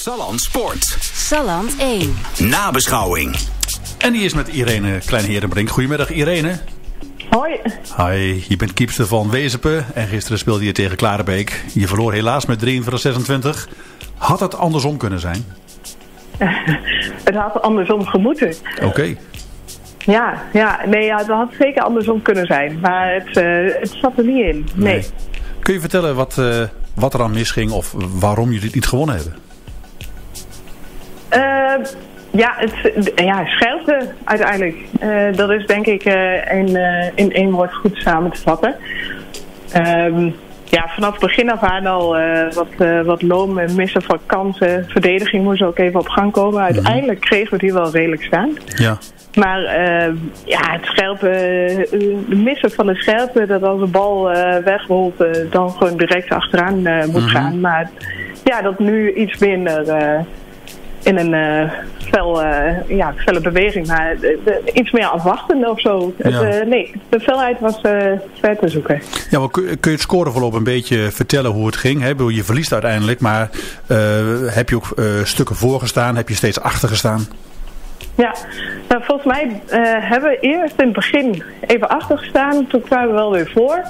Salland Sport. Salland 1. Nabeschouwing. En die is met Irene Klein-Herenbrink. Goedemiddag Irene. Hoi. Hi, je bent keepster van Wezepen en gisteren speelde je tegen Klarenbeek. Je verloor helaas met 43-26. Had het andersom kunnen zijn? Het had andersom gemoeten. Oké. Ja, het had zeker andersom kunnen zijn. Maar het zat er niet in. Nee. Kun je vertellen wat er aan misging of waarom jullie het niet gewonnen hebben? Scherpte uiteindelijk. Dat is denk ik in één woord goed samen te vatten. Vanaf het begin af aan al wat loom en missen van kansen. Verdediging moest ook even op gang komen. Uiteindelijk kregen we die wel redelijk staan. Ja. Maar het scherpe, de missen van de scherpe, dat als de bal wegrolt, dan gewoon direct achteraan moet gaan. Maar dat nu iets minder in een felle beweging, maar iets meer afwachten of zo. Ja. De felheid was ver te zoeken. Ja, maar kun je het scoreverloop een beetje vertellen hoe het ging? Hè? Je verliest uiteindelijk, maar heb je ook stukken voorgestaan? Heb je steeds achter gestaan? Ja, nou, volgens mij hebben we eerst in het begin even achter gestaan. Toen kwamen we wel weer voor.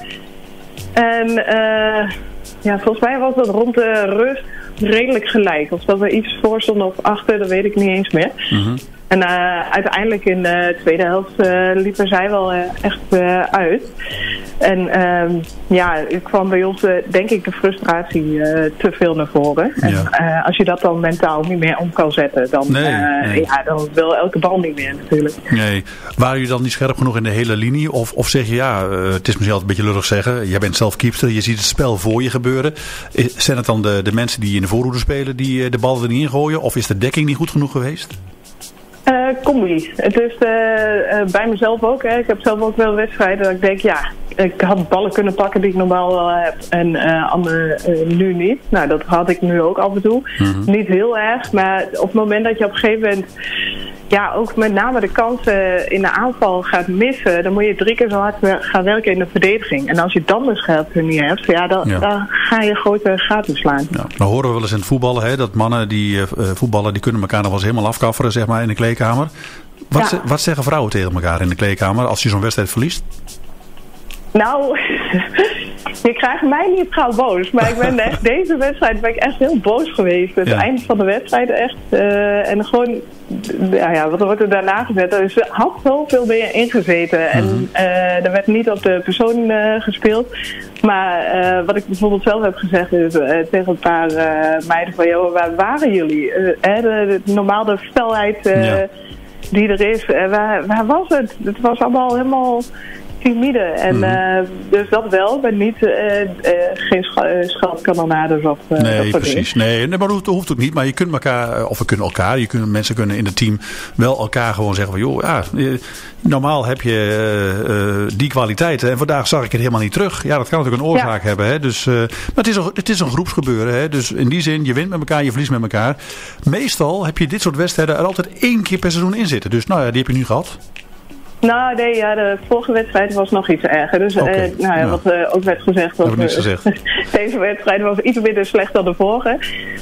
En volgens mij was dat rond de rust redelijk gelijk. Of dat we iets voor stonden of achter, dat weet ik niet eens meer. Mm-hmm. En uiteindelijk in de tweede helft liepen zij wel echt uit. En er kwam bij ons denk ik de frustratie te veel naar voren. Ja. En als je dat dan mentaal niet meer om kan zetten, dan dan wil elke bal niet meer natuurlijk. Nee. Waren jullie dan niet scherp genoeg in de hele linie? Of zeg je het is misschien altijd een beetje lullig zeggen. Jij bent zelf keepster, je ziet het spel voor je gebeuren. Zijn het dan de mensen die in de voorhoede spelen die de bal er niet in gooien? Of is de dekking niet goed genoeg geweest? Combi. Het is bij mezelf ook. Hè. Ik heb zelf ook wel wedstrijden dat ik denk, ik had ballen kunnen pakken die ik normaal wel heb en anderen nu niet. Nou, dat had ik nu ook af en toe. Mm-hmm. Niet heel erg, maar op het moment dat je op een gegeven moment ook met name de kansen in de aanval gaat missen, dan moet je 3 keer zo hard gaan werken in de verdediging. En als je dan de scherpte niet hebt, dan ga je grote gaten slaan. Ja. Nou horen we wel eens in het voetballen, hè, dat mannen die voetballen, die kunnen elkaar nog wel eens helemaal afkafferen, zeg maar, in de kleedkamer. Wat zeggen vrouwen tegen elkaar in de kleedkamer als je zo'n wedstrijd verliest? Nou, je krijgt mij niet gauw boos. Maar ik ben echt, deze wedstrijd ben ik echt heel boos geweest. Het einde van de wedstrijd echt. En gewoon, wat wordt er daarna gezet? Er had zoveel meer ingezeten. En er werd niet op de persoon gespeeld. Maar wat ik bijvoorbeeld zelf heb gezegd is tegen een paar meiden van, waar waren jullie? Normaal de felheid die er is. Waar was het? Het was allemaal helemaal timide. En dus dat wel, maar niet geen schandkanonades of nee, precies. Nee, maar dat hoeft ook niet. Maar je kunt elkaar, of we kunnen elkaar, mensen kunnen in het team wel elkaar gewoon zeggen van, normaal heb je die kwaliteiten en vandaag zag ik het helemaal niet terug. Ja, dat kan natuurlijk een oorzaak hebben. Hè? Dus, maar het is een groepsgebeuren. Hè? Dus in die zin, je wint met elkaar, je verliest met elkaar. Meestal heb je dit soort wedstrijden er altijd 1 keer per seizoen in zitten. Dus die heb je nu gehad. Nou, de vorige wedstrijd was nog iets erger. Dus wat ook werd gezegd was, deze wedstrijd was iets minder slecht dan de vorige.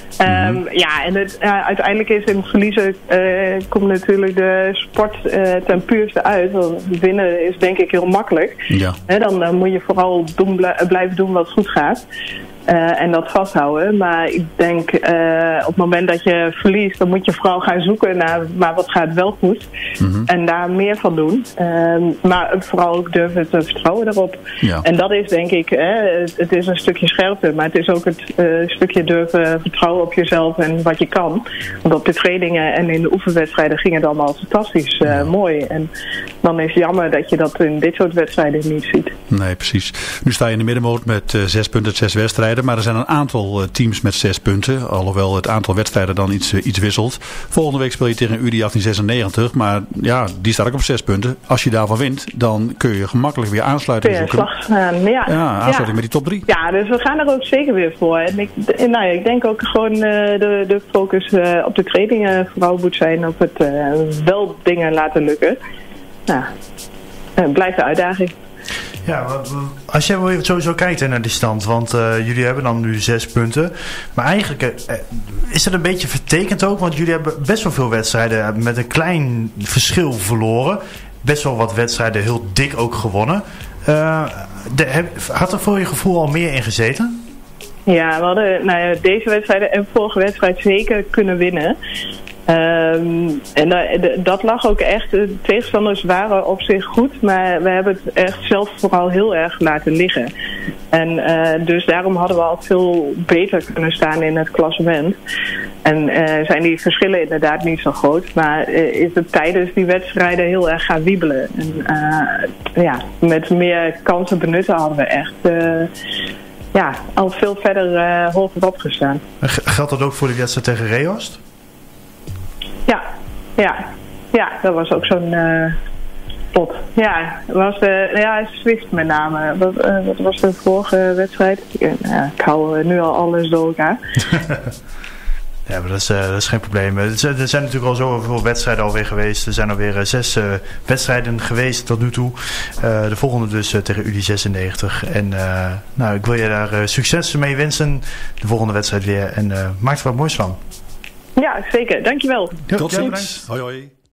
Uiteindelijk is in het verliezen komt natuurlijk de sport ten puurste uit. Want winnen is denk ik heel makkelijk. Ja. Dan moet je vooral blijven doen wat goed gaat. En dat vasthouden. Maar ik denk op het moment dat je verliest, dan moet je vooral gaan zoeken naar maar wat gaat wel goed. Mm-hmm. En daar meer van doen. Maar vooral ook durven te vertrouwen daarop. Ja. En dat is denk ik, het is een stukje scherpte. Maar het is ook het stukje durven vertrouwen op jezelf en wat je kan. Want op de trainingen en in de oefenwedstrijden ging het allemaal fantastisch mooi. En dan is het jammer dat je dat in dit soort wedstrijden niet ziet. Nee, precies. Nu sta je in de middenmoot met 6 punten uit 6 wedstrijden. Maar er zijn een aantal teams met 6 punten. Alhoewel het aantal wedstrijden dan iets wisselt. Volgende week speel je tegen UDI 1896. Maar die staat ook op 6 punten. Als je daarvan wint, dan kun je gemakkelijk weer aansluiten. Aansluiting met die top 3. Ja, dus we gaan er ook zeker weer voor. En ik denk ook gewoon de focus op de trainingen vooral moet zijn. Op het wel dingen laten lukken. Nou, blijft de uitdaging. Ja, als jij sowieso kijkt naar die stand, want jullie hebben dan nu 6 punten. Maar eigenlijk is dat een beetje vertekend ook, want jullie hebben best wel veel wedstrijden met een klein verschil verloren. Best wel wat wedstrijden heel dik ook gewonnen. Had er voor je gevoel al meer in gezeten? Ja, we hadden deze wedstrijden en vorige wedstrijd zeker kunnen winnen. En dat lag ook echt. De tegenstanders waren op zich goed, maar we hebben het echt zelf vooral heel erg laten liggen. En dus daarom hadden we al veel beter kunnen staan in het klassement. En zijn die verschillen inderdaad niet zo groot, maar is het tijdens die wedstrijden heel erg gaan wiebelen. En met meer kansen benutten hadden we echt al veel verder hogerop gestaan. Geldt dat ook voor de wedstrijd tegen Reost? Ja, dat was ook zo'n pot. Ja, dat was Swift met name. Wat was de vorige wedstrijd? Ik hou nu al alles door elkaar. Ja, maar dat is geen probleem. Er zijn natuurlijk al zoveel wedstrijden alweer geweest. Er zijn alweer 6 wedstrijden geweest tot nu toe. De volgende dus tegen UD96. En ik wil je daar succes mee wensen. De volgende wedstrijd weer. En maak er wat moois van. Ja, zeker. Dankjewel. Tot ziens. Hoi hoi.